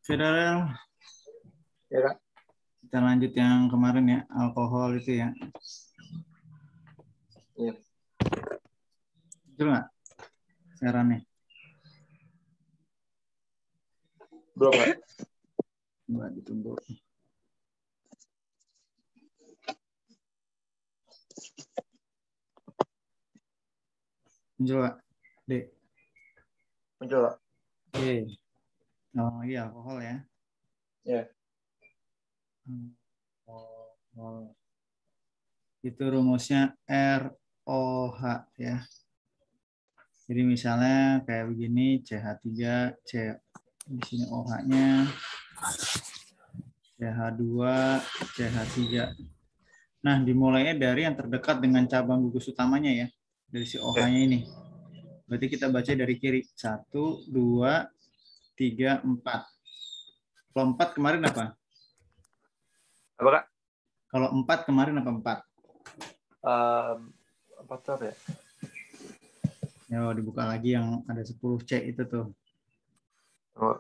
Federal, Ya Kak. kita lanjut yang kemarin ya, alkohol itu ya. Iya. Betul nggak sarannya? Belum Kak. Coba ditunggu. Muncul nggak, Dek? Muncul Kak. Oke. Oh iya, alkohol ya. Ya. Alkohol. Itu rumusnya ROH ya. Jadi misalnya kayak begini, CH3, di sini OH-nya, CH2, CH3. Nah, dimulainya dari yang terdekat dengan cabang gugus utamanya ya. Dari si OH-nya ini. Berarti kita baca dari kiri. 1, 2, 3, 4. Kalau 4 kemarin apa? Apa Kak? Kalau 4 kemarin apa 4? Apa tuh ya? Ya, dibuka lagi yang ada 10C itu tuh. Oh.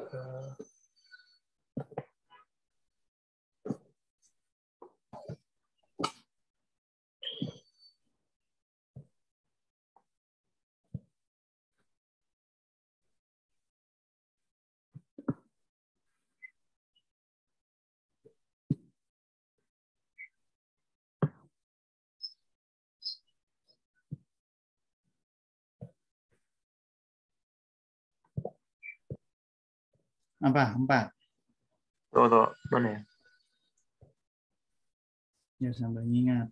Apa? 4. Tuh. Mana ya? Ya, sambil ingat.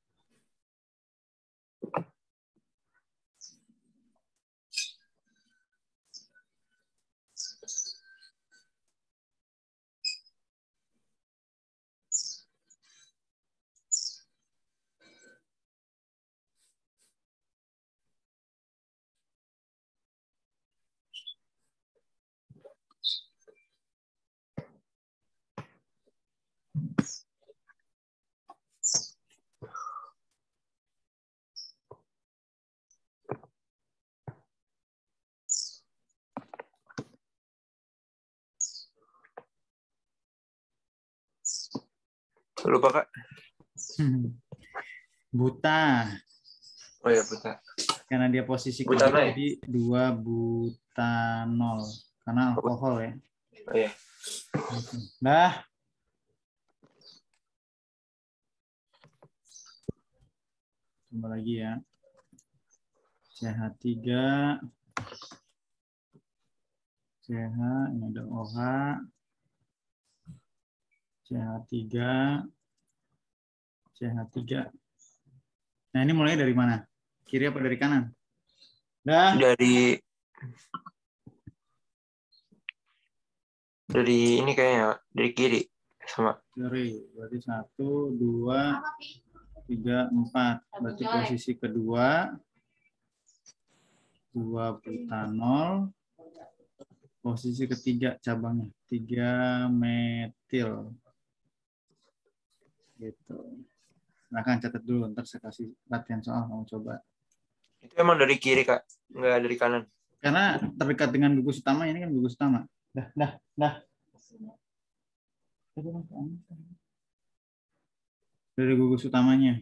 Lupa Kak. Buta. Oh ya buta. Karena dia posisi kedua, Butana ya? jadi 2 butanol. Karena alkohol ya. Oh iya. Dah. Coba lagi ya. CH3. CH, ini ada OH. CH3. CH3. Nah, ini mulai dari mana? Kiri apa dari kanan? Dah. Dari ini kayaknya dari kiri sama. Kiri. Berarti 1, 2, 3, 4. Berarti posisi kedua 2 butanol. Posisi ketiga cabangnya 3 metil. Gitu. Silahkan catat dulu, ntar saya kasih latihan soal, kamu coba. Itu emang dari kiri Kak, nggak dari kanan. Karena terdekat dengan gugus utama, ini kan gugus utama. Dah. Dari gugus utamanya.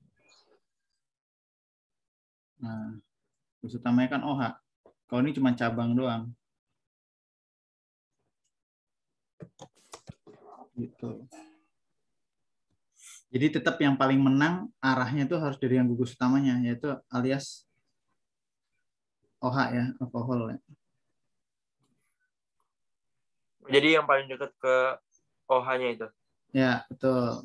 Nah, gugus utamanya kan OH. Kalau ini cuma cabang doang. Gitu. Jadi tetap yang paling menang arahnya itu harus dari yang gugus utamanya, yaitu alias OH ya, alkohol ya. Jadi yang paling dekat ke OH-nya itu. Ya, betul.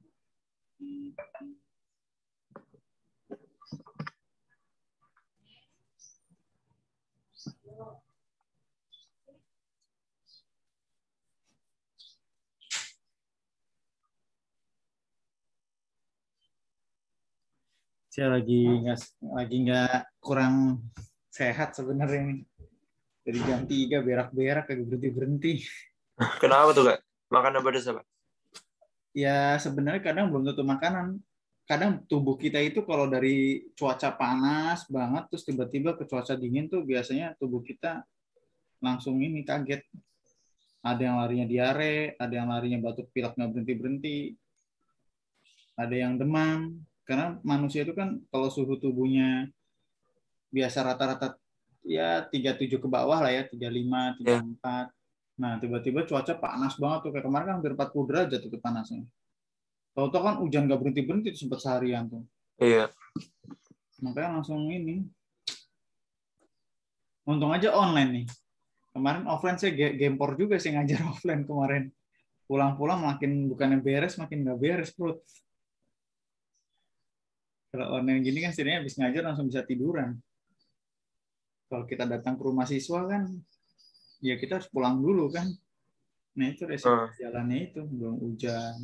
Saya lagi nggak kurang sehat sebenarnya nih. Dari jam 3 berak-berak kagak berhenti. Kenapa tuh Kak? Makan apa apa? Ya sebenarnya kadang belum tentu makanan. Kadang tubuh kita itu kalau dari cuaca panas banget terus tiba-tiba ke cuaca dingin tuh biasanya tubuh kita langsung ini kaget. Ada yang larinya diare, ada yang larinya batuk pilek nggak berhenti-berhenti, ada yang demam. Karena manusia itu kan kalau suhu tubuhnya biasa rata-rata ya 37 ke bawah lah ya, 35, Ya. 34. Nah, tiba-tiba cuaca panas banget tuh. Kayak kemarin kan hampir 40 derajat itu panasnya. Tahu-tahu kan hujan nggak berhenti-berhenti tuh sempat seharian tuh. Iya. Makanya langsung ini. Untung aja online nih. Kemarin offline saya gempor juga sih ngajar offline kemarin. Pulang-pulang makin bukannya beres, makin nggak beres perut. Kalau online gini kan setidaknya habis ngajar langsung bisa tiduran. Kalau kita datang ke rumah siswa kan, ya kita harus pulang dulu kan. Nah itu resiko Hmm. jalannya itu, belum hujan.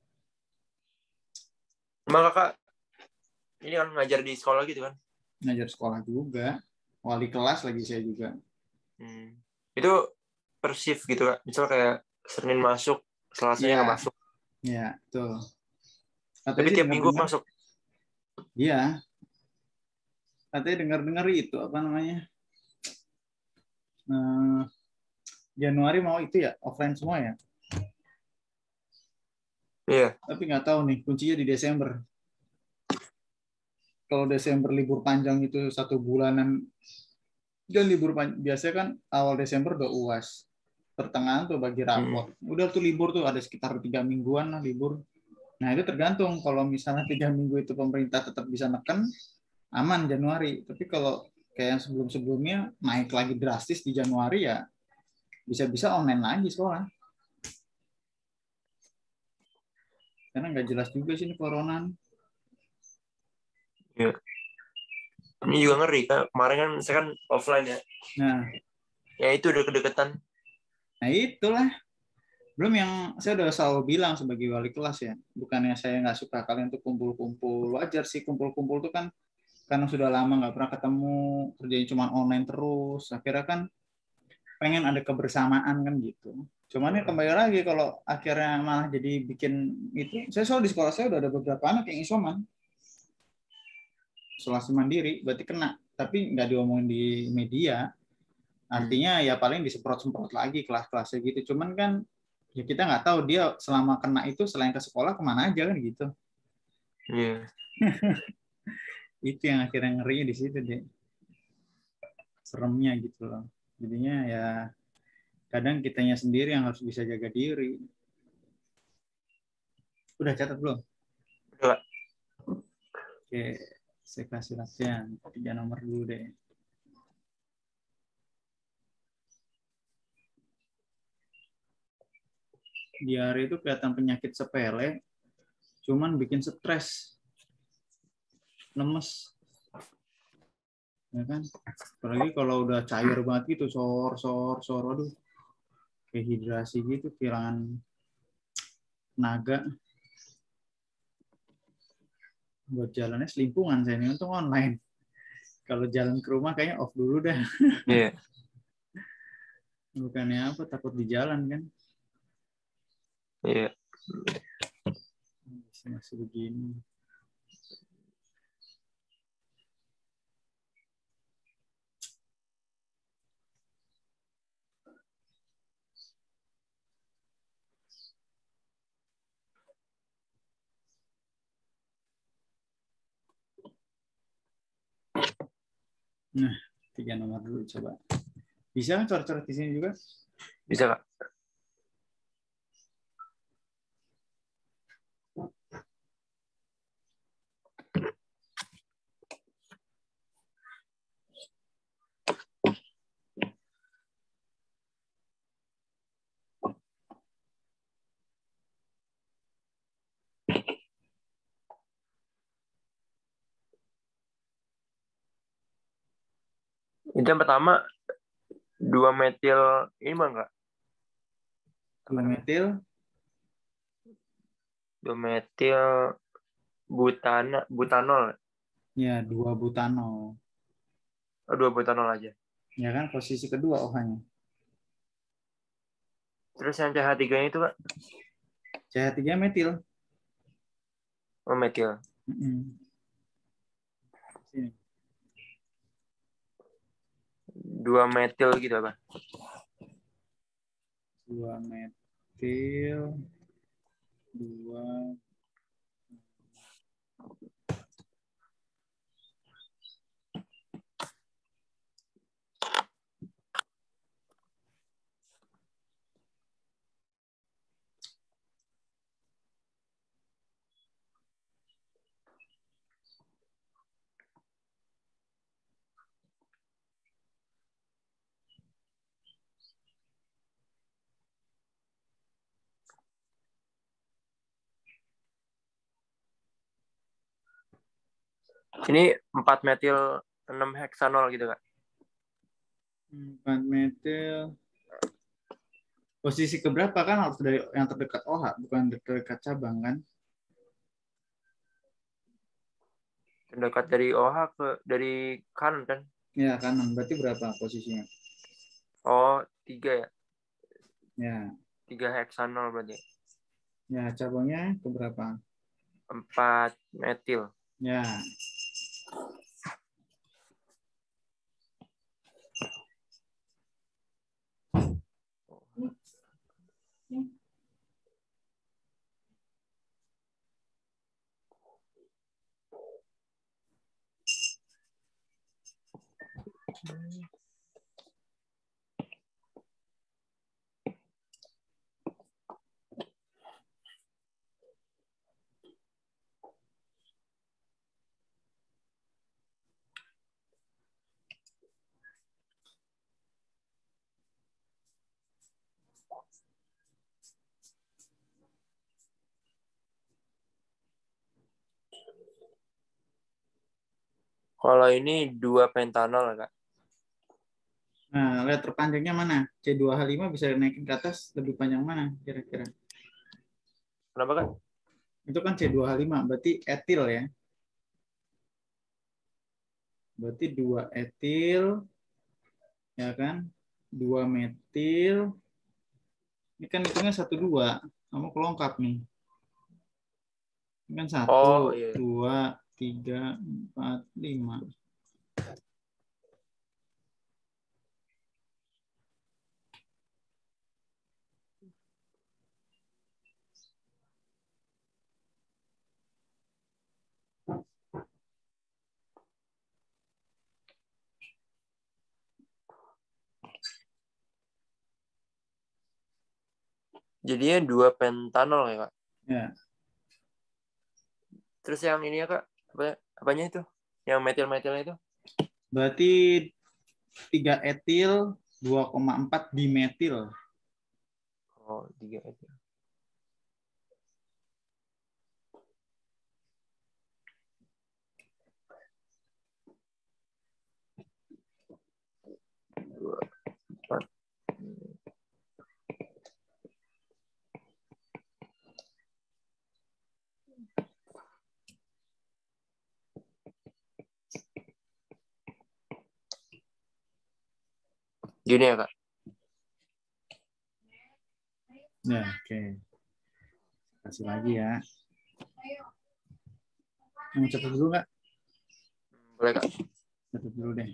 Emang kakak ini kan ngajar di sekolah gitu kan? Ngajar sekolah juga, wali kelas lagi saya juga. Itu per shift gitu kak? Misal kayak Senin masuk, Selasanya nggak Iya, masuk. ya, tuh. Katanya Tapi sih tiap minggu dengar-dengar, masuk. iya, katanya dengar-dengar itu apa namanya? Eh, Januari mau itu ya offline semua ya. Iya. Tapi nggak tahu nih kuncinya di Desember. Kalau Desember libur panjang itu 1 bulanan, dan libur biasanya kan awal Desember udah UAS, pertengahan tuh bagi raport. Udah tuh libur tuh ada sekitar 3 mingguan lah libur. Nah itu tergantung kalau misalnya 3 minggu itu pemerintah tetap bisa neken, aman Januari. Tapi kalau kayak yang sebelum-sebelumnya naik lagi drastis di Januari ya bisa-bisa online lagi sekolah. Karena nggak jelas juga sih ini corona. Iya. Ini juga ngeri kak. Kemarin kan saya kan offline ya. Nah, Ya itu udah kedekatan. nah itulah. Belum yang saya udah selalu bilang sebagai wali kelas ya, bukannya saya nggak suka kalian tuh kumpul-kumpul, wajar sih kumpul-kumpul tuh kan karena sudah lama nggak pernah ketemu, kerjanya cuma online terus, akhirnya kan pengen ada kebersamaan kan gitu. Cuman ya kembali lagi kalau akhirnya malah jadi bikin itu, saya selalu di sekolah saya udah ada beberapa anak yang isoman, isolasi mandiri, berarti kena, tapi nggak diomongin di media. Artinya ya paling disemprot-semprot lagi kelas-kelasnya gitu. Cuman kan ya kita nggak tahu dia selama kena itu selain ke sekolah kemana aja kan gitu. Iya. Itu yang akhirnya ngerinya di situ deh. Seremnya gitu loh. Jadinya ya kadang kitanya sendiri yang harus bisa jaga diri. Udah catat belum? Udah kak. Oke, saya kasih latihan. 3 nomor dulu deh. Diare itu kelihatan penyakit sepele, cuman bikin stres, lemes. Ya kan? Apalagi kalau udah cair banget gitu, sor, aduh, kayak hidrasi gitu, kehilangan naga. Buat jalannya selimpungan saya ini, untung online. Kalau jalan ke rumah kayaknya off dulu dah. Iya. Bukannya apa, takut di jalan kan. Iya. Masih begini. Nah, 3 nomor dulu coba. Bisa kan coret-coret di sini juga? Bisa kak. Itu yang pertama 2 metil ini mah enggak? Apa 2 namanya? metil, 2 metil butanol. ya 2 butanol. Oh, 2 butanol aja. Ya kan posisi kedua OH-nya. Terus yang CH3-nya itu kak? CH3 metil. Oh, metil. Sini. 2 metil gitu apa? 2 metil 2. Ini 4 metil 6 heksanol gitu, Kak. 4 metil. Posisi keberapa kan harus dari yang terdekat OH, bukan terdekat cabang kan? Terdekat dari OH dari kanan kan? Ya, kanan. Berarti berapa posisinya? Oh, 3 ya. Ya. 3 heksanol berarti. Ya, cabangnya keberapa? 4 metil. Ya. Kalau ini 2 pentanol, Kak. Nah, letter panjangnya mana? C2H5 bisa naikin ke atas lebih panjang mana kira-kira? Kenapa, Kak? Itu kan C2H5, berarti etil ya. Berarti 2 etil, ya kan? 2 metil. Ini kan hitungnya 1 2. Kamu kelongkap nih. Ini kan 1, Oh, iya. 2, 3, 4, 5. Jadinya 2 pentanol ya, Kak. Ya. Terus yang ini ya, Kak. Apanya itu? Yang metil-metilnya itu? Berarti 3 etil, 2,4 dimetil. Oh, 3 metil. Dua, 4. Gini ya, Kak. Ya, oke. Kasih lagi ya. Mau catat dulu nggak? Boleh, Kak. Catat dulu deh.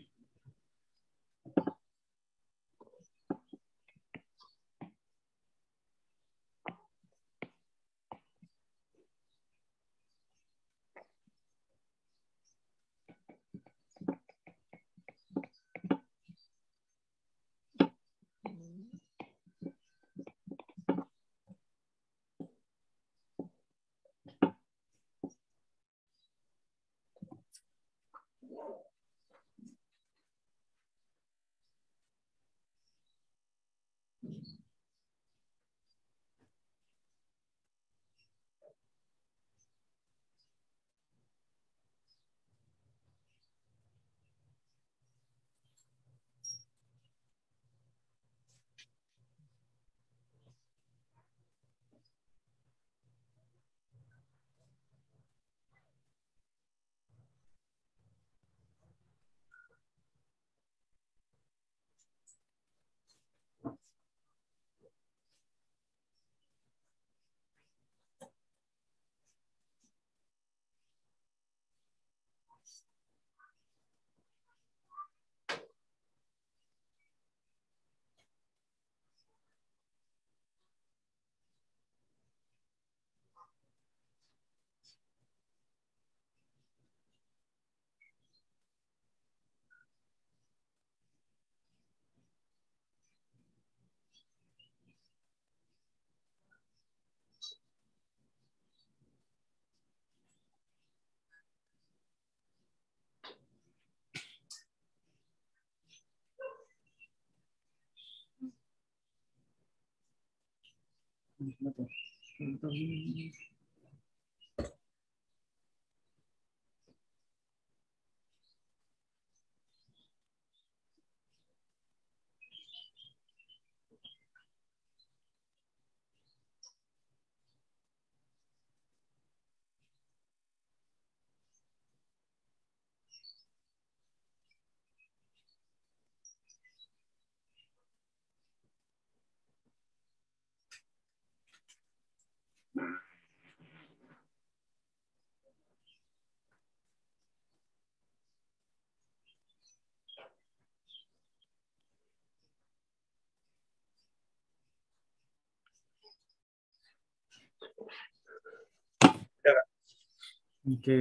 Oke.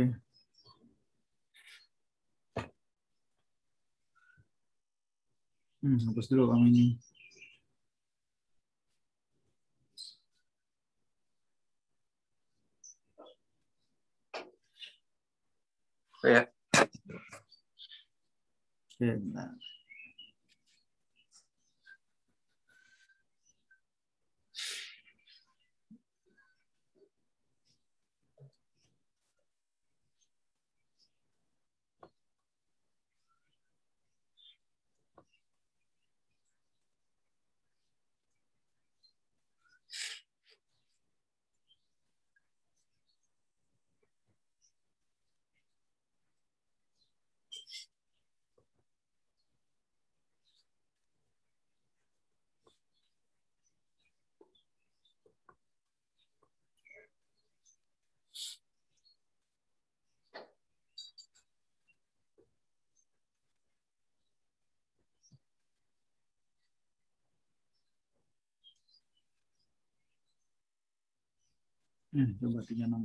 Hapus dulu kamu ini. Ya. Oke, bentar. Coba 36.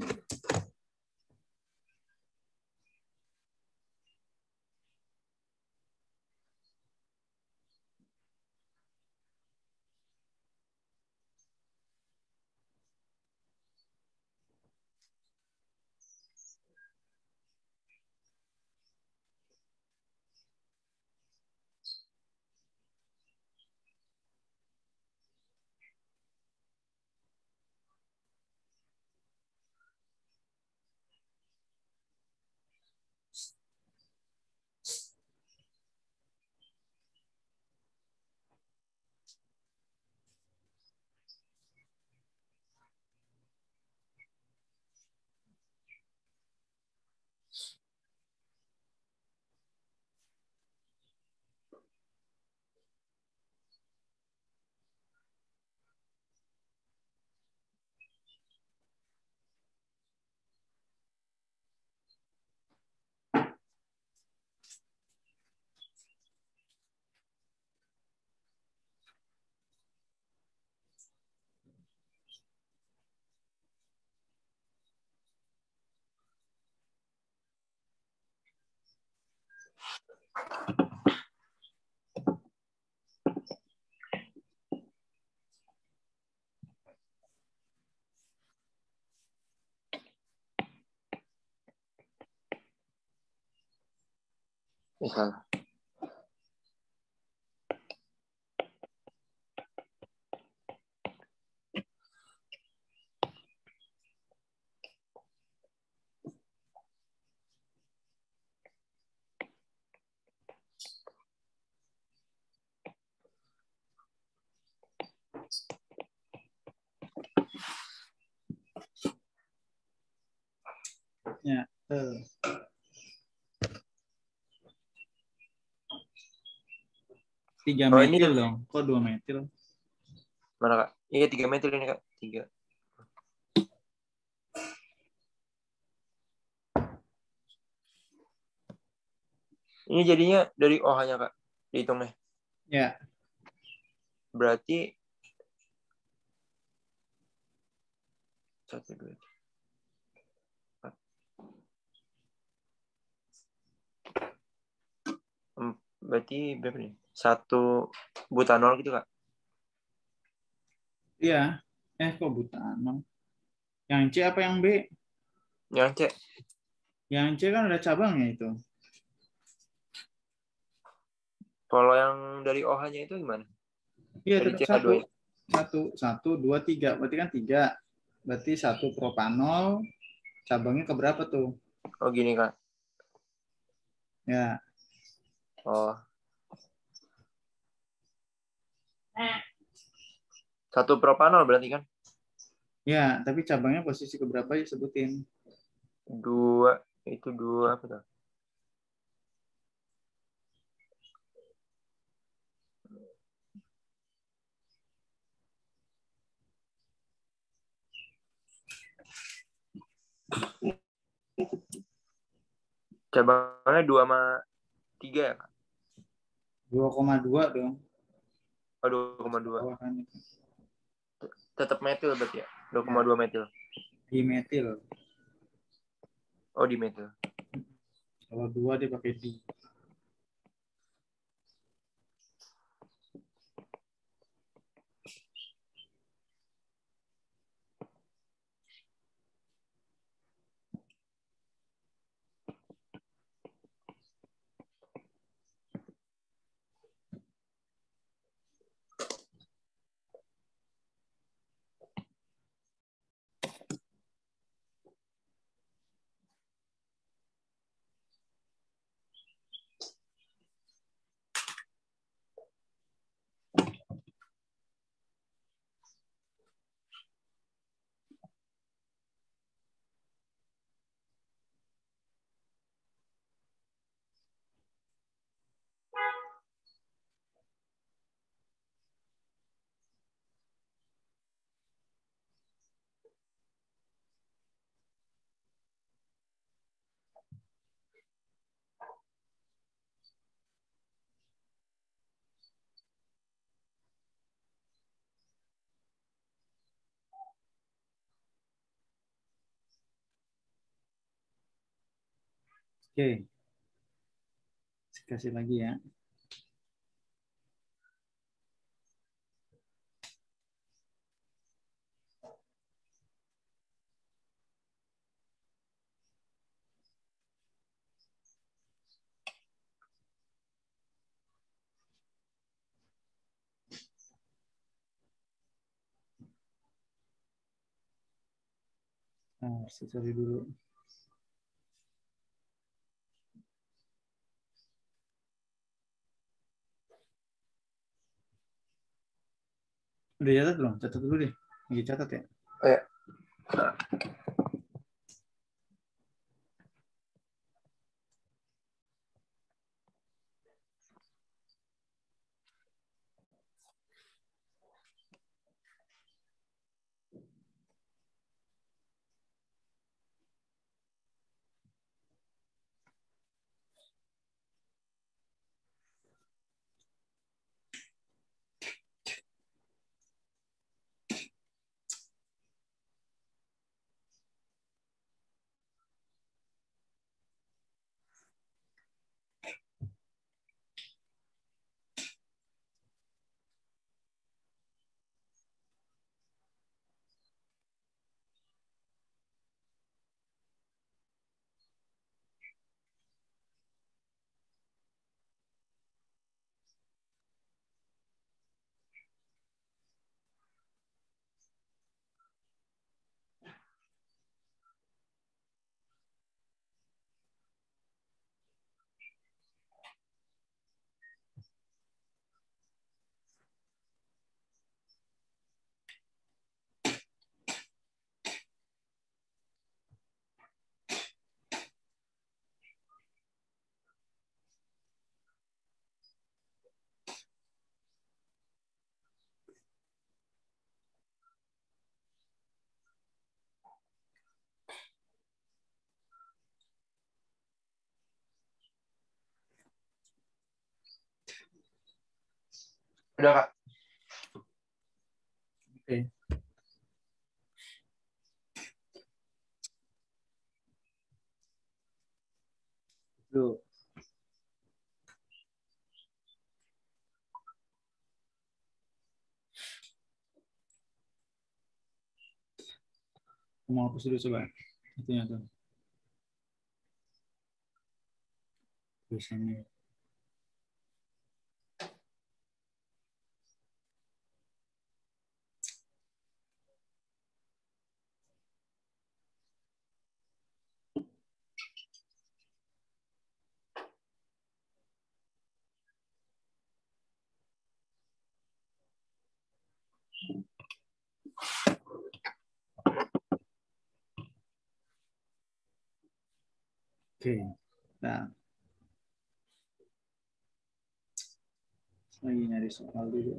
Salah. Ya. 3 Oh, ini metil dong. Kok 2 metil? mana Kak? Iya 3 metil ini Kak. 3. Ini jadinya dari OH-nya Kak. Dihitungnya. Ya. Berarti 1, 2, 3, 4. Berarti berapa nih? 1 butanol gitu Kak. Iya. Kok butanol? Yang C apa yang B? Yang C. Yang C kan ada cabangnya itu. Kalau yang dari OH-nya itu gimana? Iya, Dari tetap satu. CH2-nya. Satu, dua, tiga. Berarti kan tiga. Berarti satu propanol. Cabangnya ke berapa tuh? Oh gini Kak. Ya. Oh. Satu propanol berarti kan? Ya, tapi cabangnya posisi ke berapa ya sebutin. Dua. Itu dua apa tuh? Cabangnya 2 sama 3 ya Kak? 2,2 dong. Oh 2,2. Bawah kan itu. Tetap metil berarti ya? Ya, 2,2 metil. dimetil. Oh di metil. Kalau 2 dia pakai di. Oke. Kasih lagi ya. Nah, sorry dulu. Udah catat belum? Catat dulu deh. Lagi catat ya. Oh ya. Udah Kak. Oke. Tuh. Mau hapus dulu coba. Itunya tuh. Tulisannya. Oke. Nah, lagi nyari soal dulu.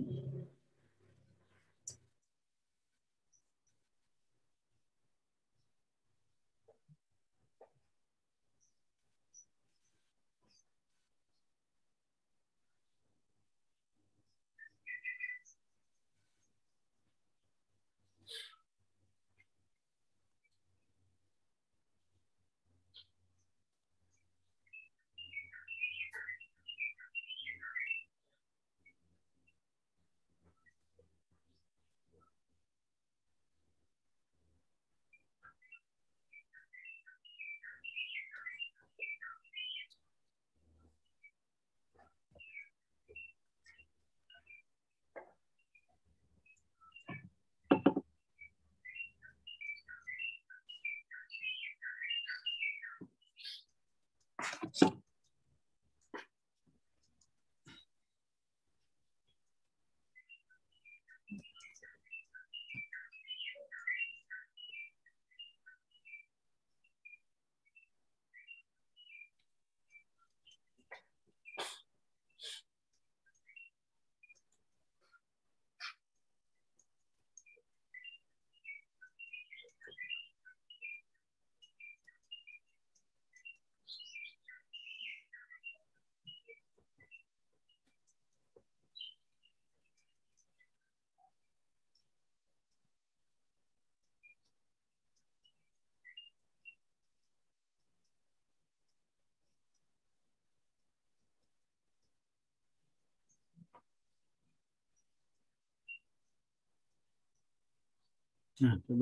Nah, coba.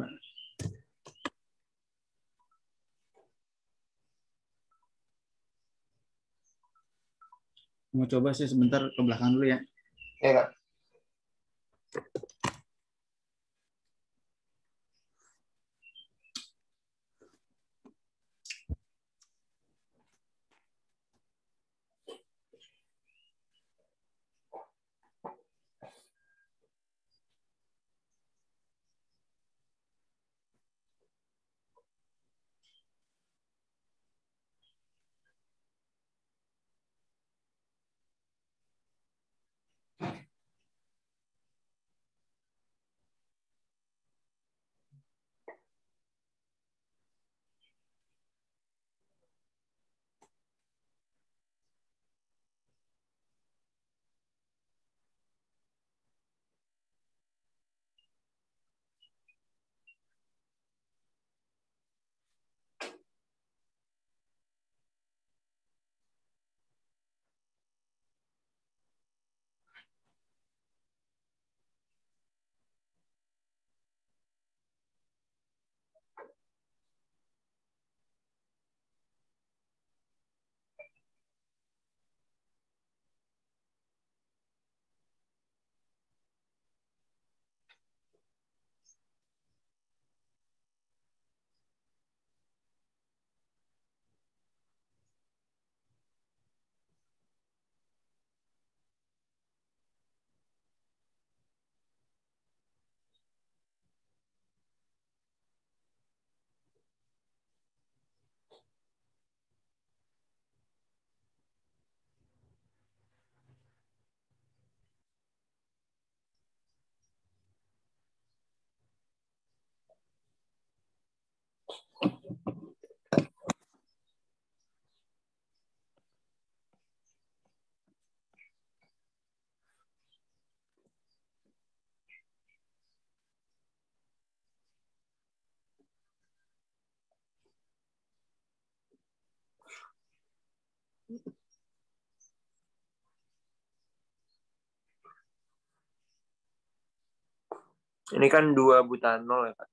Mau coba sih sebentar ke belakang dulu ya. Ya, Kak. Ini kan 2 buta 0 ya, Kak.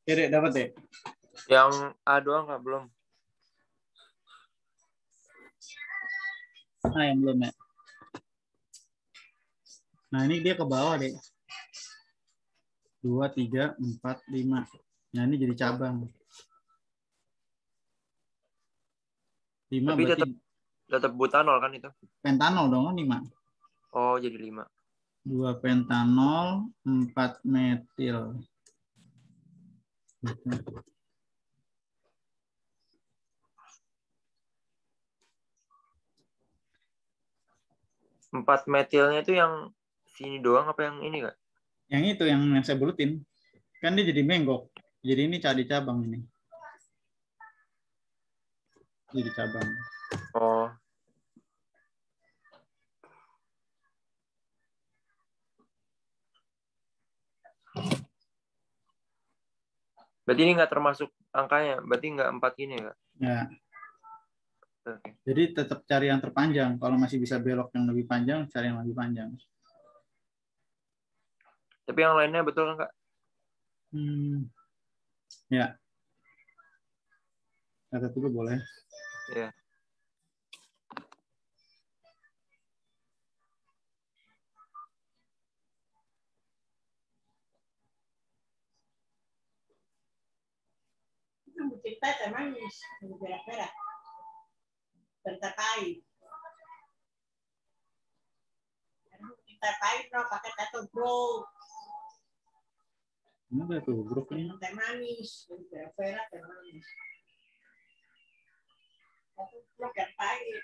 Ya, Dek, dapat deh. Yang A doang nggak belum. Nah, yang belum ya. Nah, ini dia ke bawah deh. 2, 3, 4, 5. Nah, ini jadi cabang. 5 Tapi berarti tetap butanol kan itu. pentanol dong, 5. Oh, jadi 5. 2 pentanol, 4 metil. 4 metilnya itu yang sini doang apa yang ini Kak? Yang itu yang saya bulutin. Kan dia jadi menggok. Jadi ini cari cabang ini. Jadi cabang. Oh. Berarti ini nggak termasuk angkanya. Berarti nggak 4 ini ya Kak? Ya. Oke. Jadi tetap cari yang terpanjang. Kalau masih bisa belok yang lebih panjang, cari yang lebih panjang. Tapi yang lainnya betul kan Kak? Ya, kata dulu boleh. Iya. Kita teman berak-berak tertapai. Kita pakai no pakai tato bro. Ini udah tuh grup ini. Teh manis, berak-berak teh manis. Tato bro kan pahit.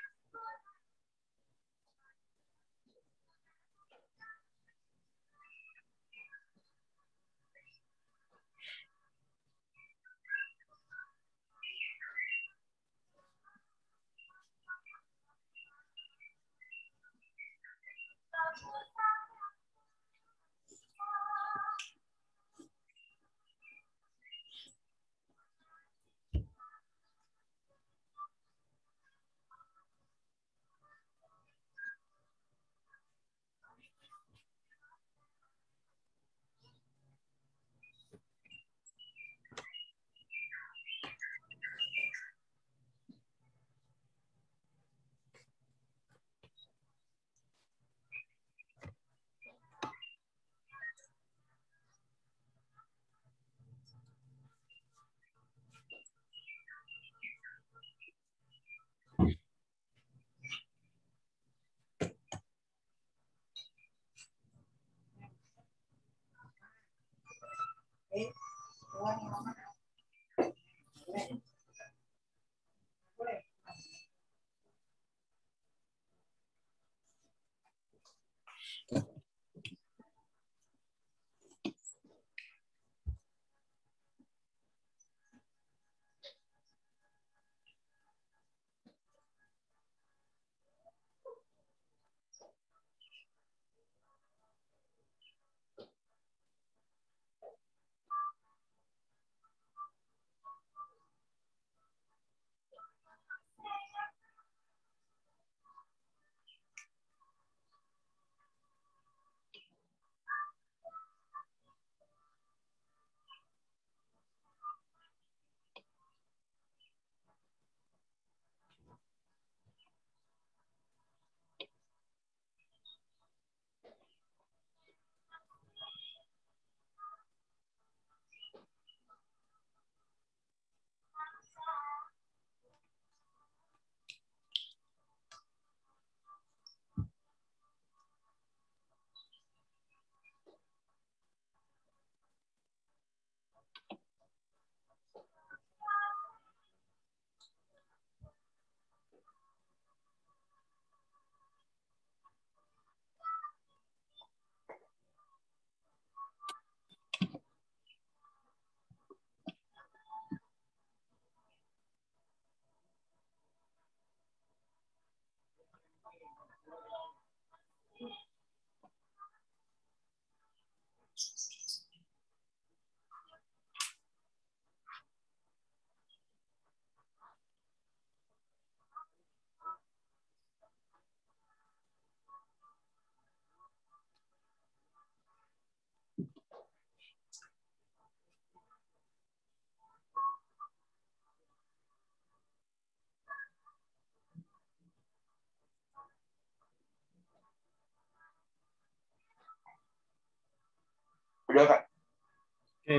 Udah Kak. Oke.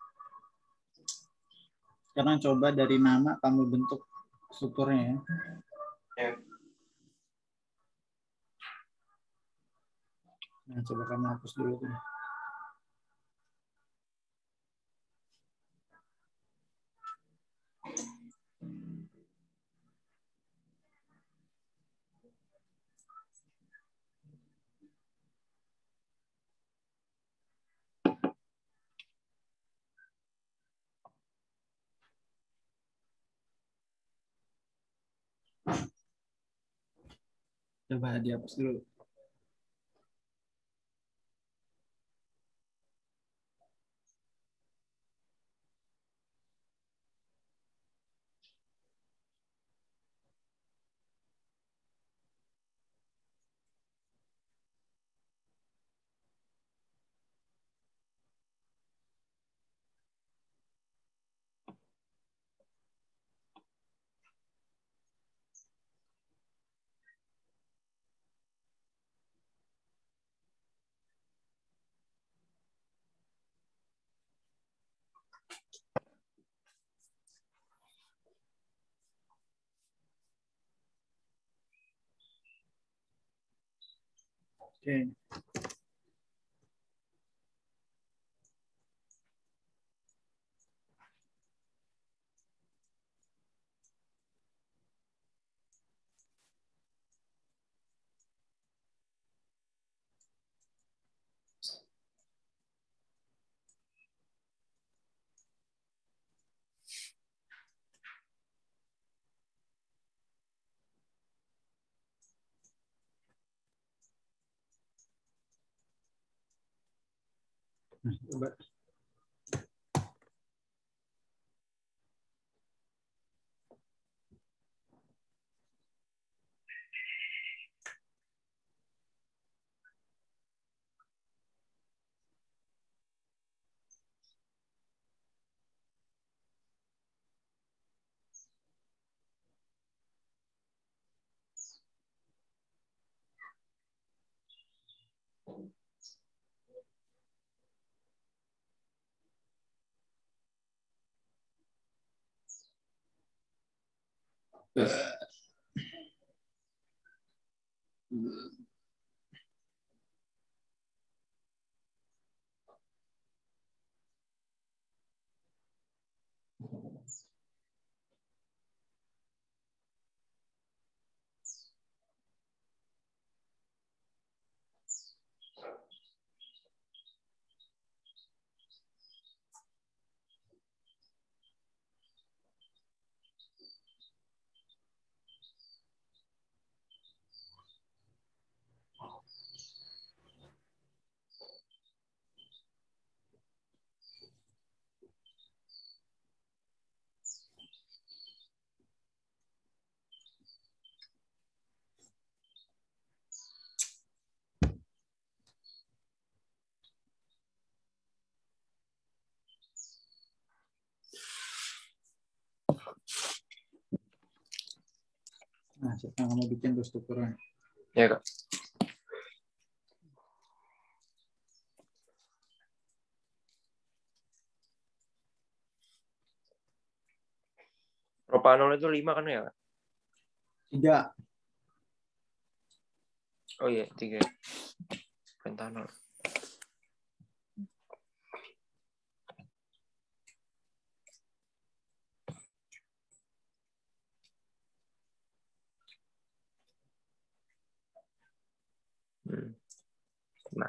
Sekarang coba dari nama kamu bentuk strukturnya ya. Ya. Nah, coba kamu hapus dulu tuh. Coba dihapus dulu. Oke. Nah, coba. Nah, sekarang kamu bikin tuh strukturnya. Ya Kak. Propanol itu 5 kan ya Kak? 3. Oh iya 3. Pentanol. Nah.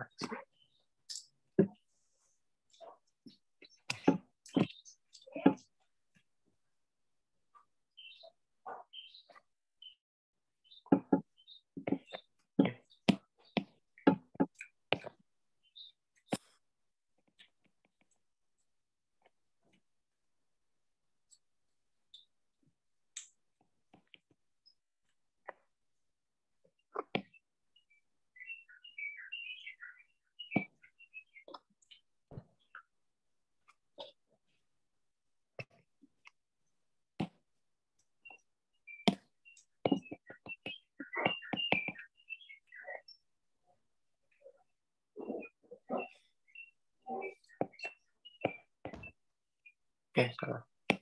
salah.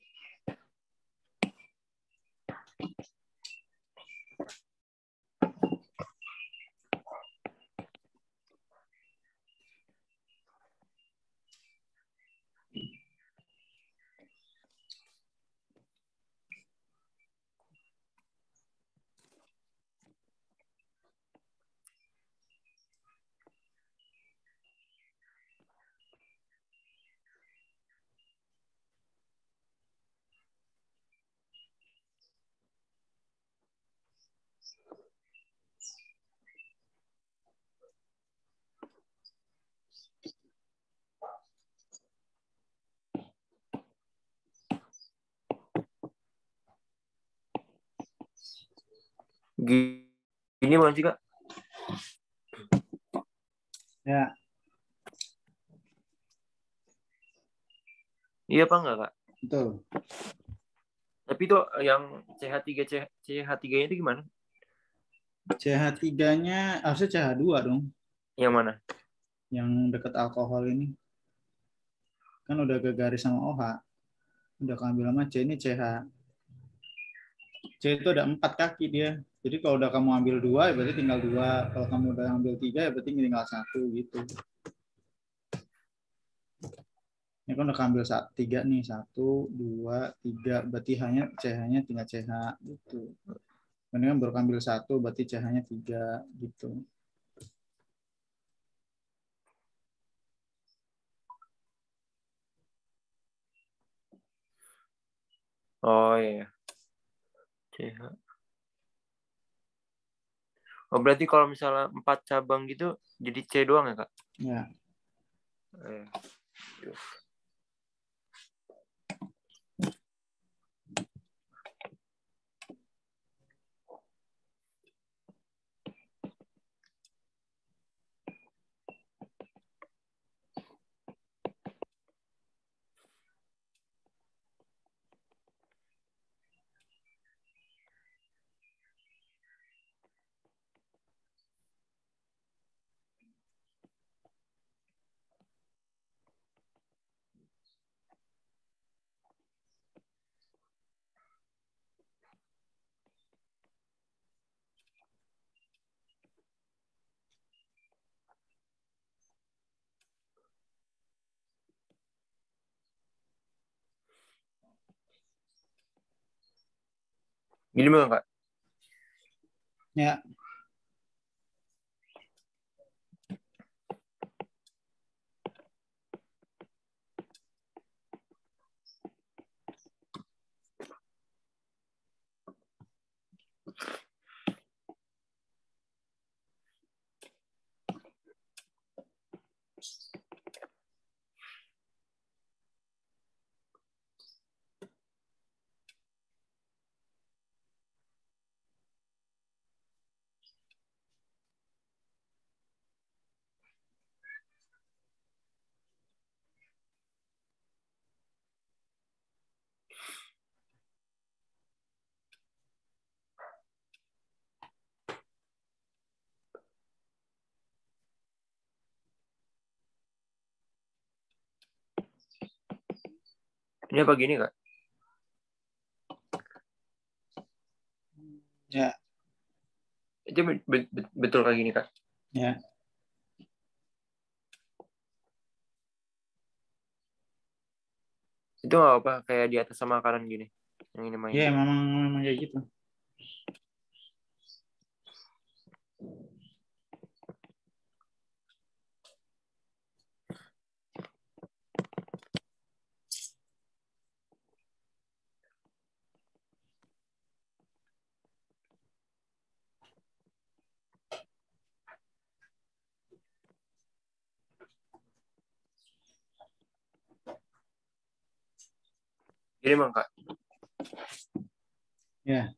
Gini bukan sih, Kak? Ya, Iya apa enggak, Kak? betul. Tapi itu yang CH3 itu gimana? CH3-nya harusnya CH2 dong, Yang mana? yang dekat alkohol ini. Kan udah ke garis sama OH. Udah kambil sama C, ini CH. C itu ada 4 kaki dia. Jadi kalau udah kamu ambil 2, ya berarti tinggal 2. Kalau kamu udah ambil 3, ya berarti tinggal 1 gitu. Ini kan udah ambil 3 nih. 1, 2, 3. Berarti CH-nya tinggal CH gitu. Ini kan baru ambil 1, berarti CH-nya 3 gitu. Oh iya. CH. Oh berarti kalau misalnya 4 cabang gitu jadi C doang ya, Kak? Ya. Eh. Gini bang, Kak? Ya. Ini apa gini, Kak? Ya. Itu betul kayak gini, Kak? Ya. Itu nggak apa kayak di atas sama kanan gini. Yang ini main. Ya, memang kayak gitu. Gini bang, Kak? Ya.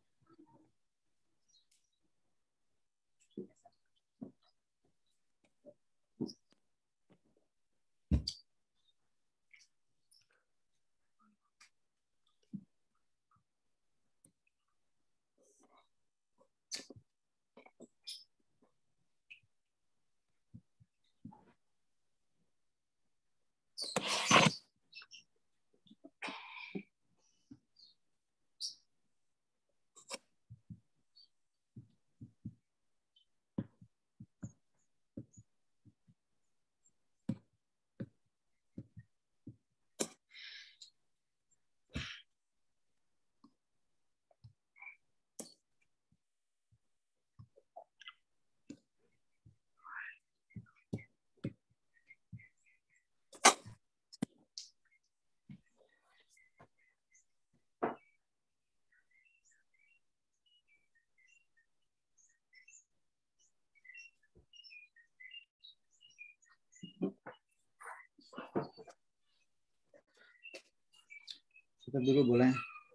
Catat dulu boleh.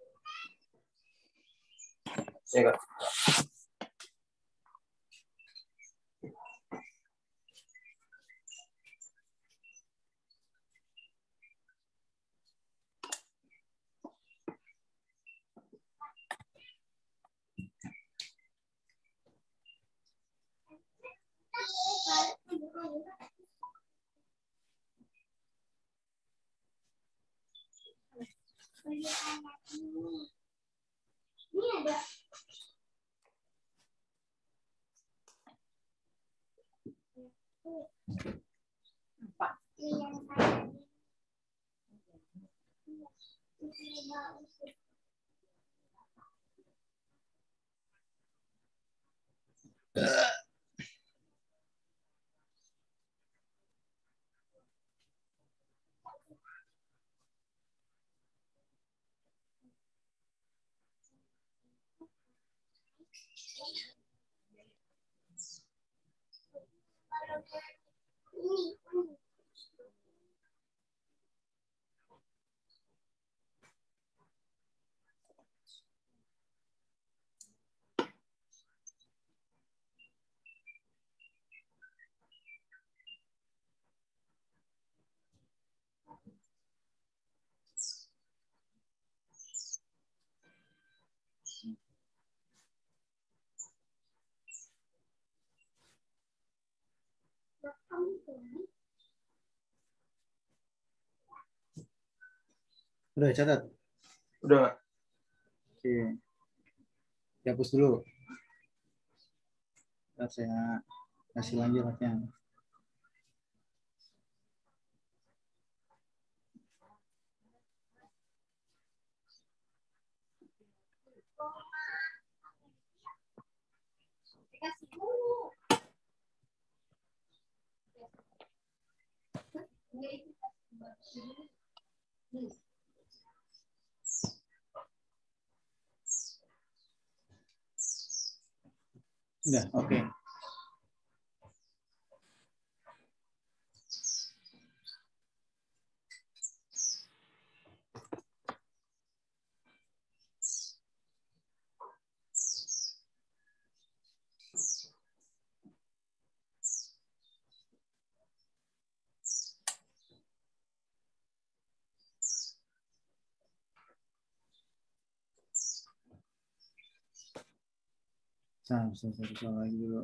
Ya, Kak. Ini ada. Empat. Udah catat. Udah, Kak. Oke. Dihapus dulu. Ntar saya kasih lagi latihan. Kasih dulu. Udah, oke. Satu soal lagi dulu.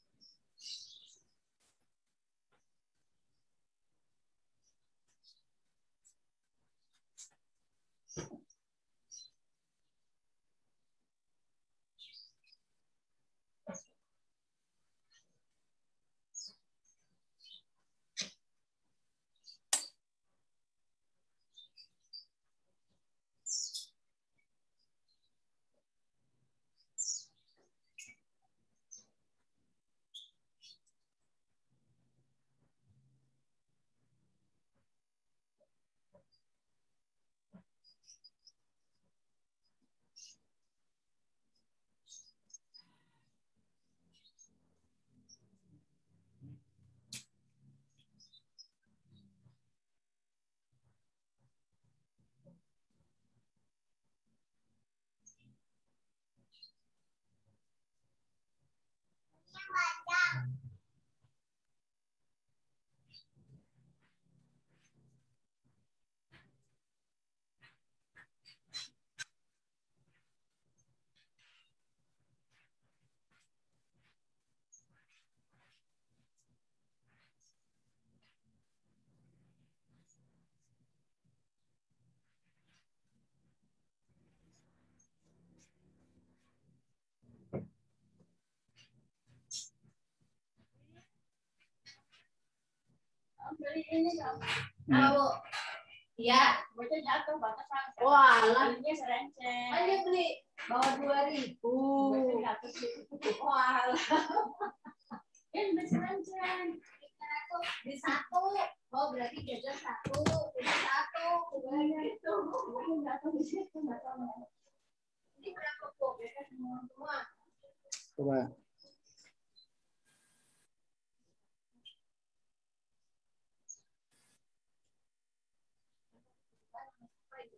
Beli ini dong. Bu. Iya, bocah jatuh batas. Wah, larinya serenceng. Ayo beli bawa 2.000. Bocah jatuh sih. Wah. Ini serenceng. Di satu. Oh, berarti jajan satu. Ini satu. Gitu. Mungkin jatuh di situ enggak tahu. Ini berapa kok? Beda semua. Coba.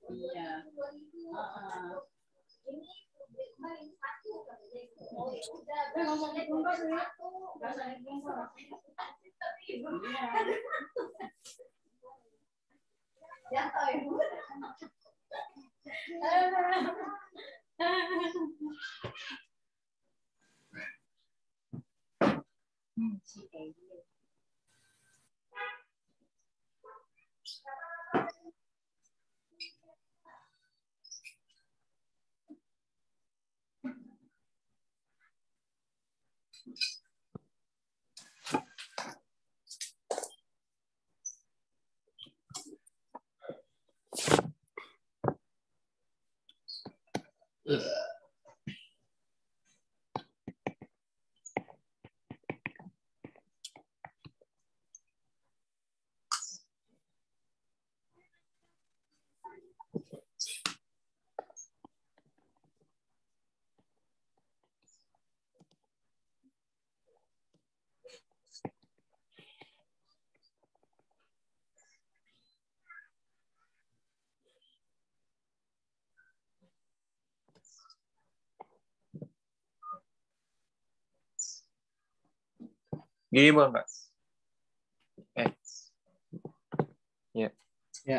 Iya. Ini kemarin satu. Oh ya udah. Nggak usah dibungkus ya. Nggak usah dibungkus. Jatuh ya. Gini bukan Kak? Ya. Ya.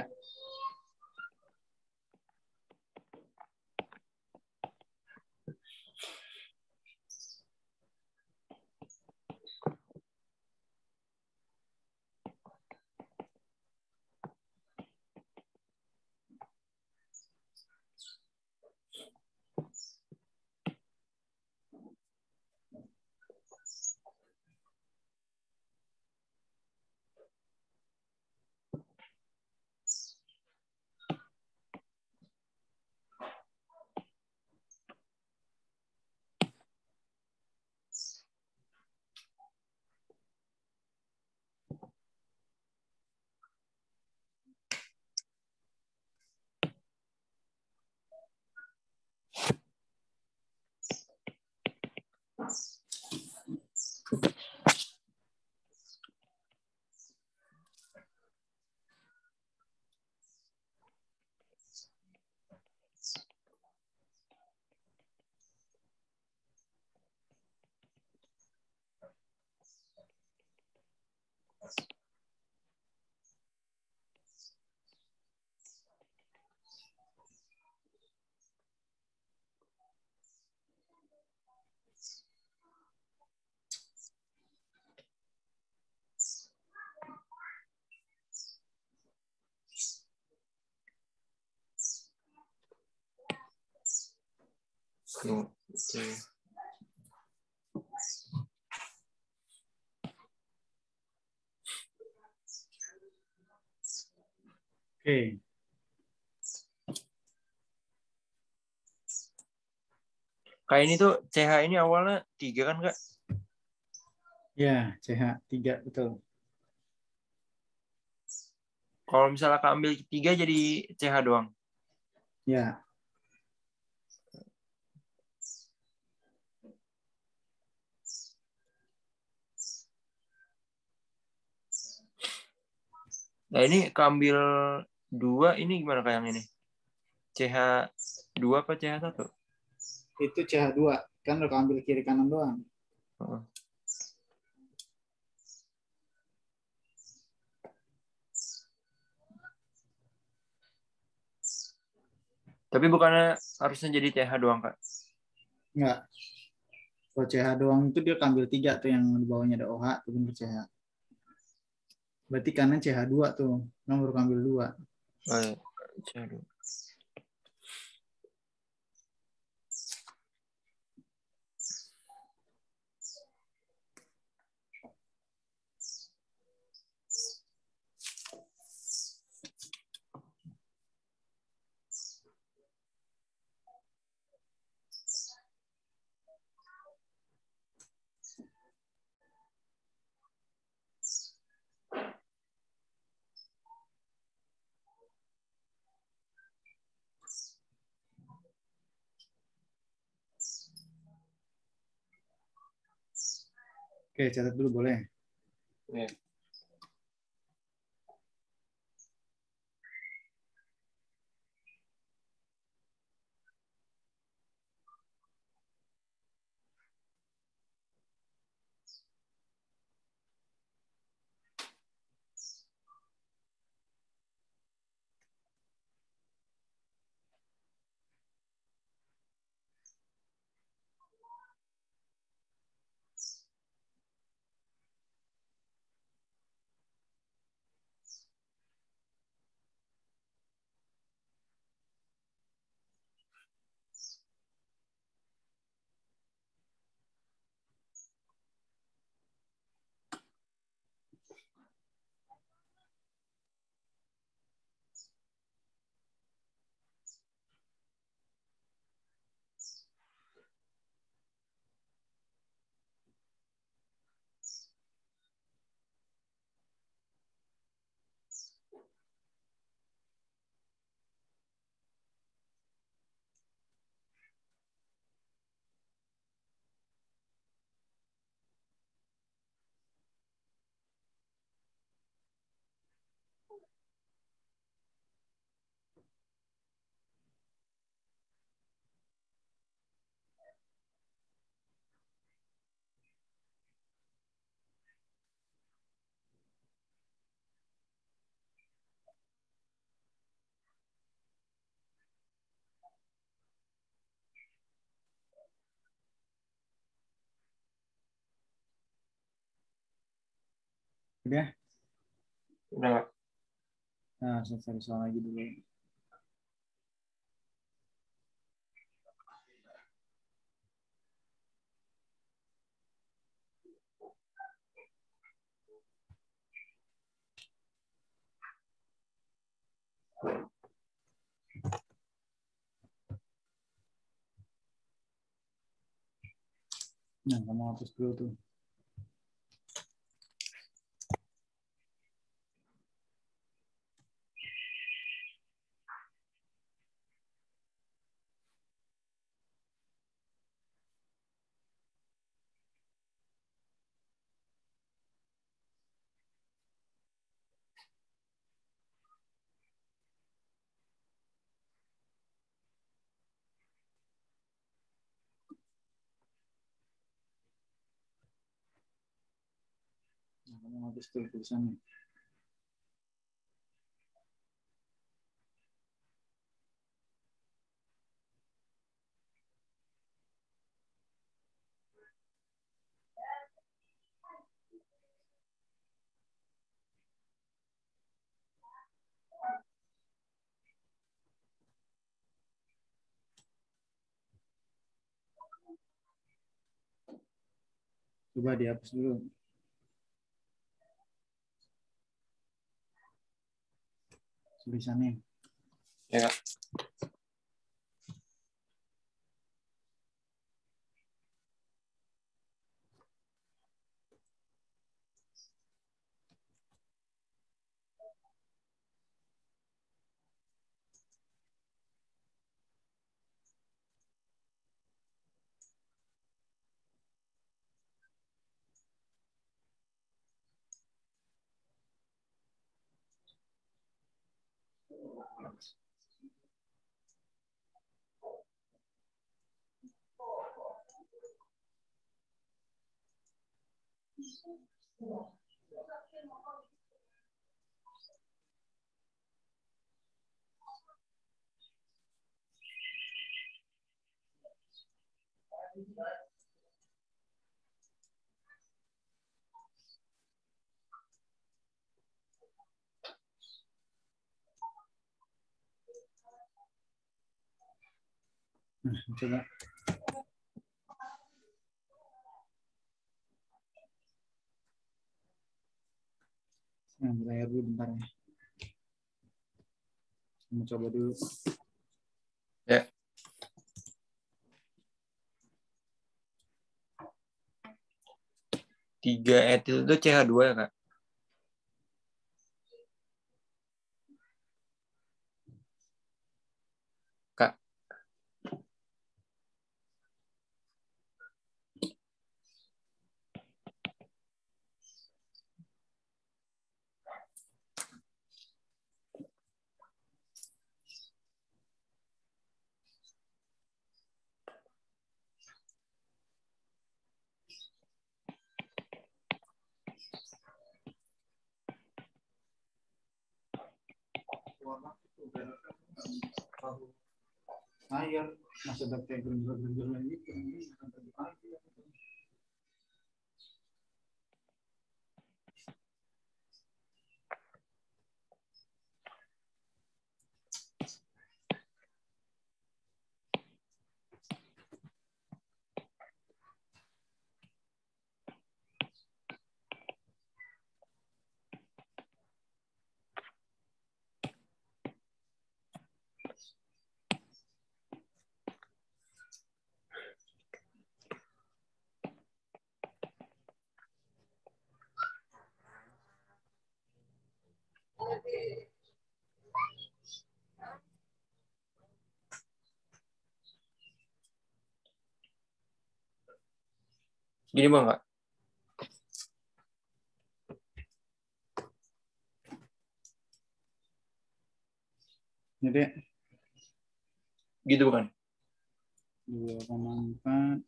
Oke. Kayak ini tuh CH ini awalnya 3 kan Kak? Ya, CH 3 betul. Kalau misalnya Kak ambil 3 jadi CH doang. Ya. Nah ini keambil 2 ini gimana Kak yang ini? CH 2 apa CH 1? Itu CH 2. Kan udah ambil kiri kanan doang. Tapi bukannya harusnya jadi CH doang Kak? Enggak. Kalau CH doang itu dia ambil 3 tuh, yang di bawahnya ada OH itu benar CH. Berarti kanan CH 2 tuh. Nomor ambil 2. Oh, iya. CH 2. Oke, catat dulu boleh. Yeah. Udah? Udah. Nah, saya cari soal lagi dulu. Nah, kamu hapus dulu tuh. Nah, kamu hapus tuh tulisannya. Coba dihapus dulu. Tulisannya. Ya. Nah, coba. Nah, layar dulu bentar ya. Kamu coba dulu. Ya. Tiga etil itu CH2 ya, Kak? Kak. Air, masih ada kayak gerunjel lagi. Gini Bang, Kak. Jadi Gitu bukan? 2,4.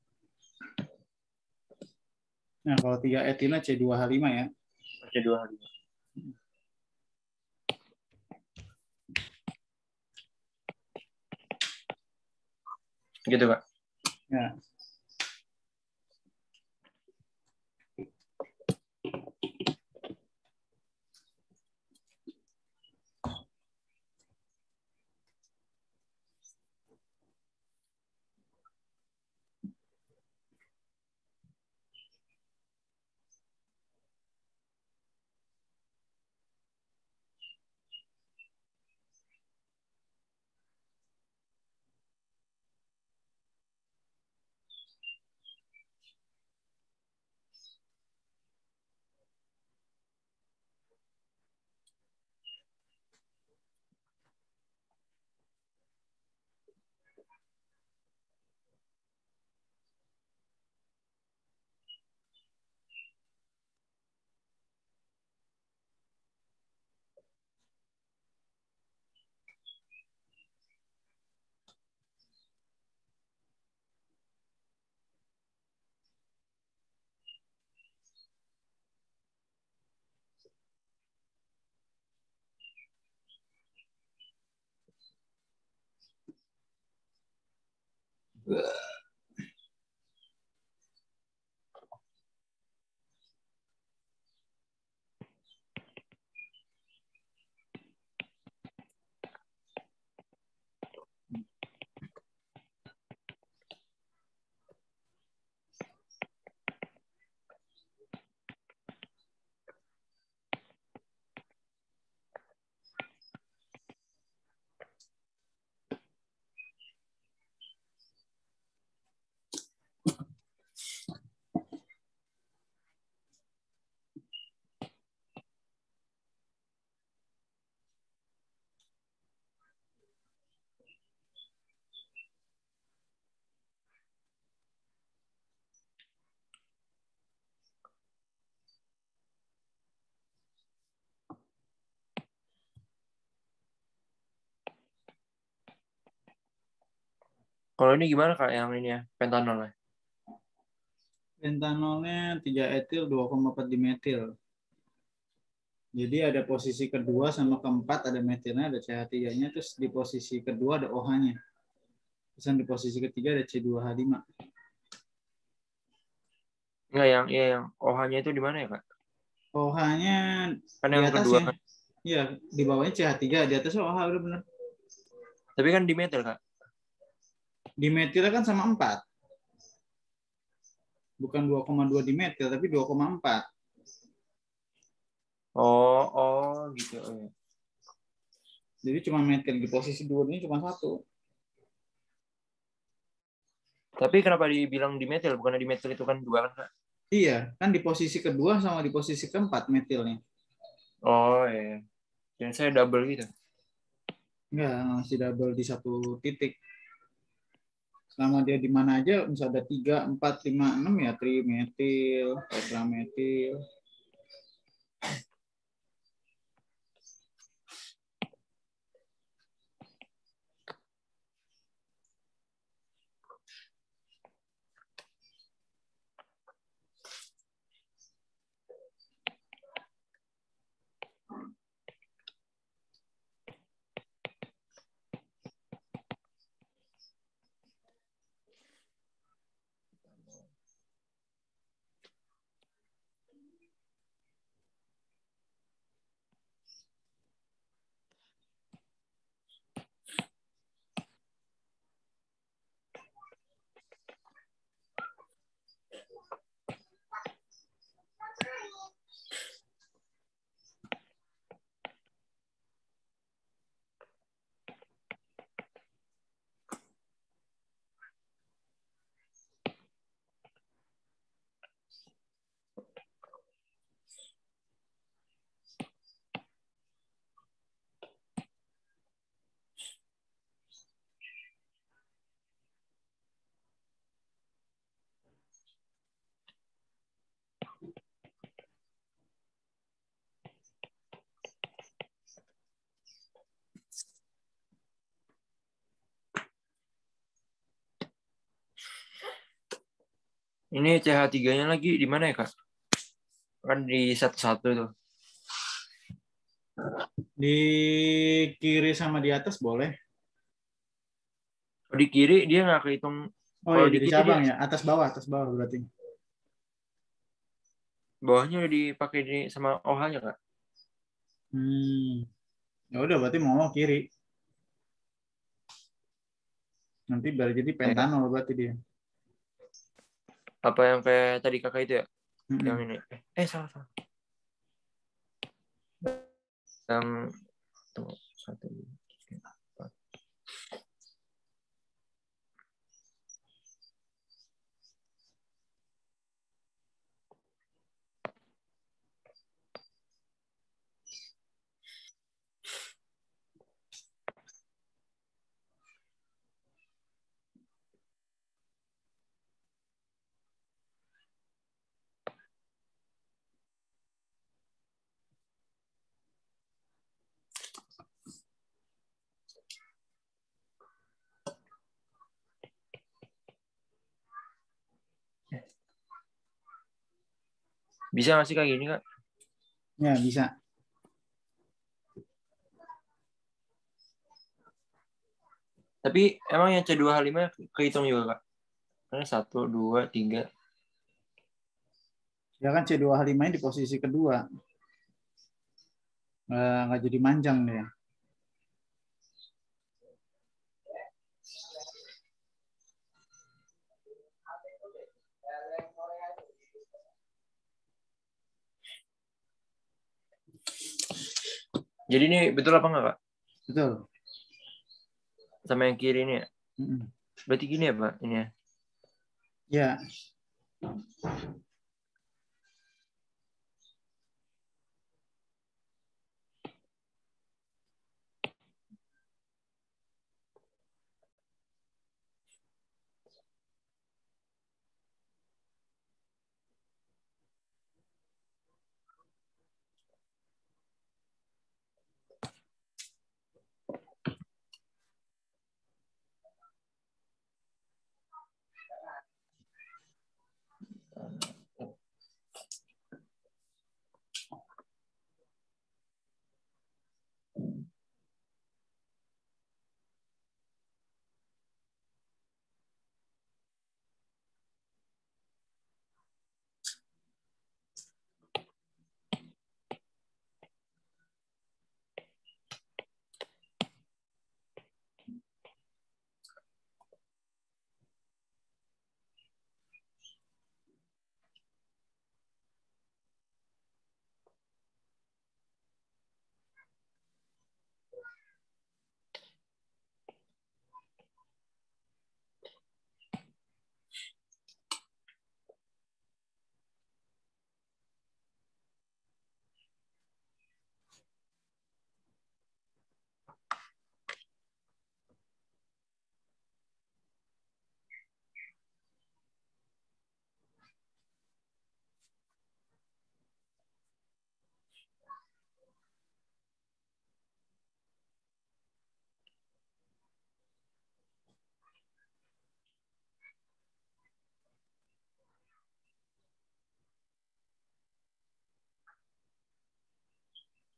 Nah, kalau 3 etilnya C2H5 ya. C2H5. Gitu, Kak. Ya. Kalau ini gimana Kak yang ini ya, pentanol ya? Pentanolnya 3 etil 2,4 dimetil. Jadi ada posisi kedua sama keempat ada metilnya, ada CH3-nya, terus di posisi kedua ada OH-nya. Terus di posisi ketiga ada C2H5. Enggak, yang OH-nya itu di mana ya Kak? OH-nya Kan di yang atas kedua ya. kan. Iya, di bawahnya CH3, di atasnya OH, udah bener. Tapi kan di metil Kak. Di metilnya kan sama 4. Bukan 2,2 di metil, tapi 2,4. Oh gitu. Oh, iya. Jadi cuma metil di posisi 2 ini cuma 1. Tapi kenapa dibilang di metil? Bukan di metil itu kan 2 kan Kak? Iya, kan di posisi kedua sama di posisi keempat metilnya. Oh iya. Dan saya double gitu. Enggak, masih double di satu titik. Selama dia di mana aja, misalnya ada 3, 4, 5, 6 ya, trimetil, tetrametil. Ini CH3-nya lagi di mana ya Kak? Kan di satu-satu tuh. Di kiri sama di atas boleh. Di kiri dia nggak kehitung. Oh Kalau iya, di jadi kiri dia cabang ya, atas bawah berarti. bawahnya udah dipakai sama OH-nya Kak. Ya udah berarti mau kiri. Nanti baru jadi pentanol berarti dia. Apa yang kayak tadi Kakak itu ya? Yang ini. Salah. Yang tunggu, 1, 2, 3, 4. Bisa nggak sih kayak gini Kak? Ya bisa. Tapi emang yang C2H5 kehitung juga Kak? Karena 1, 2, 3. Ya kan C2H5 ini di posisi kedua. Nggak jadi manjang dia. Jadi ini betul apa enggak Kak? Betul. Sama yang kiri ini ya? Berarti gini ya Pak? Ini ya? Ya.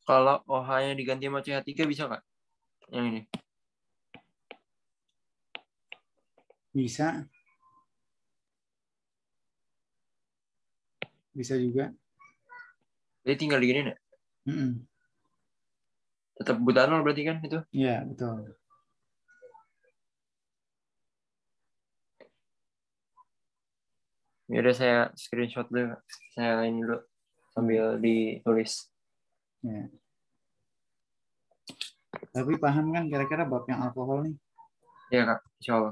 Kalau OH-nya diganti sama CH3 bisa nggak? Yang ini. Bisa. Bisa juga. Jadi tinggal digini nih. Tetap butanol berarti kan itu? Iya, betul. Ya udah saya screenshot dulu. Saya ini dulu sambil ditulis. Ya. Tapi paham kan kira-kira bab yang alkohol nih? Iya Kak, insya Allah.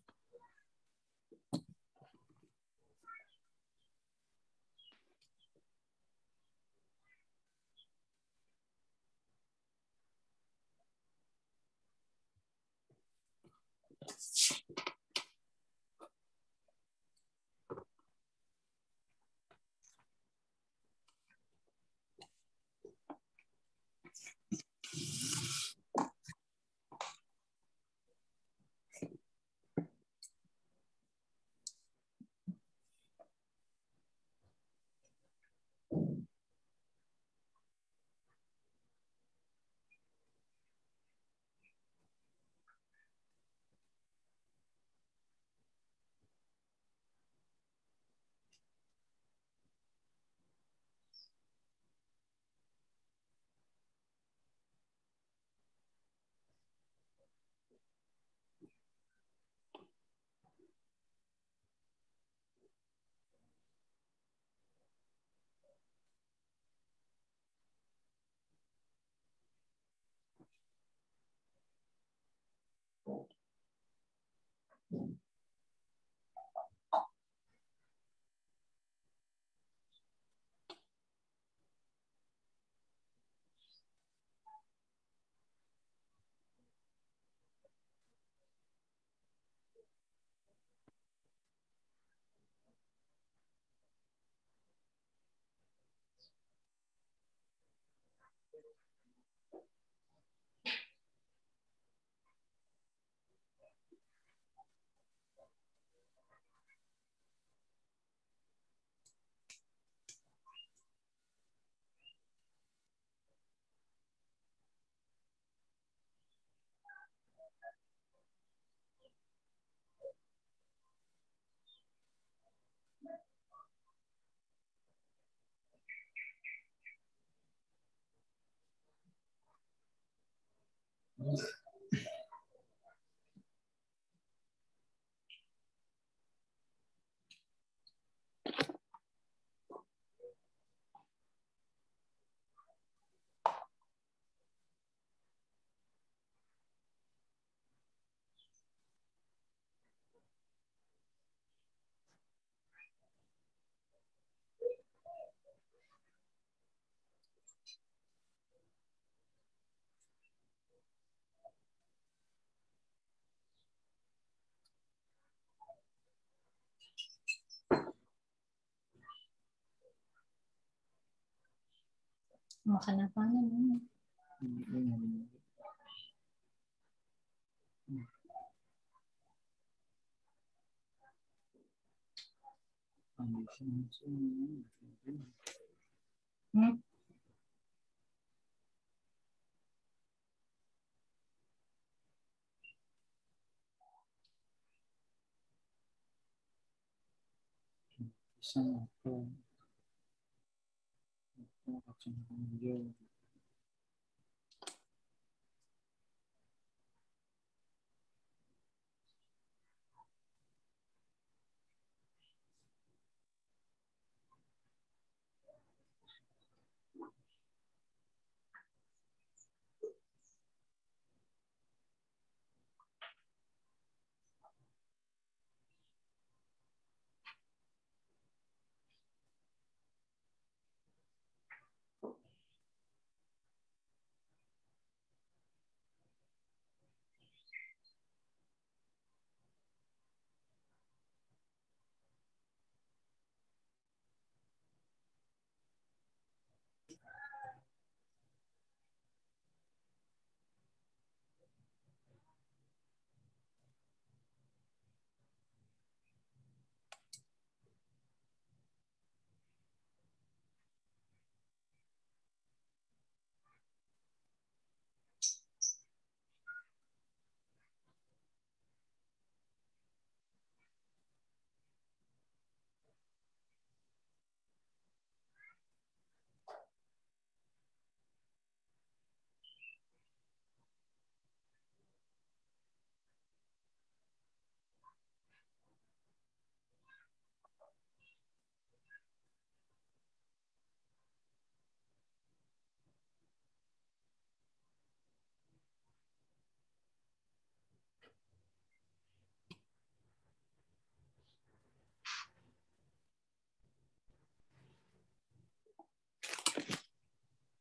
Makan apanya?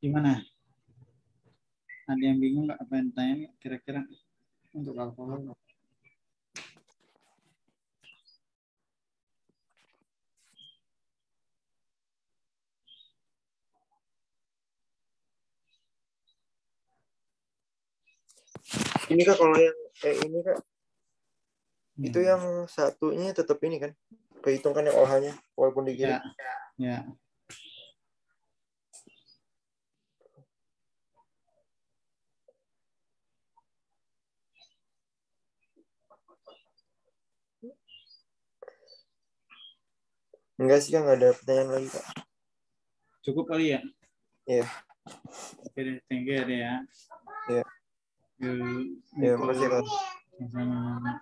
Gimana? Ada yang bingung nggak apa yang tanya kira-kira untuk alkohol? Ini Kak, kalau yang ini Kak, itu yang satunya tetap ini kan, kehitungkan yang OH-nya walaupun di kiri. Ya. Enggak sih Kak, nggak ada pertanyaan lagi Kak. Cukup kali ya? Iya. Oke deh, thank you ya. Iya. Iya, makasih Kak. Sama.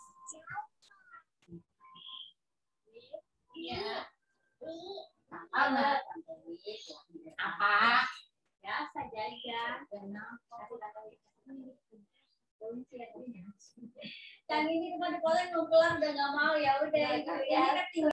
Apa? Ya, saja aja. Yang ini cuma di polen mau keluar udah nggak mau ya udah.